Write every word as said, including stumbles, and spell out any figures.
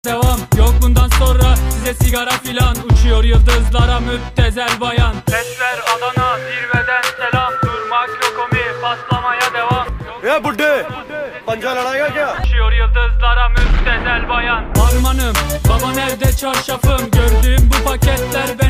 devam. Yok bundan sonra size sigara filan. Uçuyor yıldızlara müptezel bayan. Sesler Adana zirveden selam. Durmak yok omi paslamaya devam. Ya budde panca ladaega kya? Uçuyor yıldızlara müptezel bayan. Harmanım baban evde çarşafım. Gördüğüm bu paketler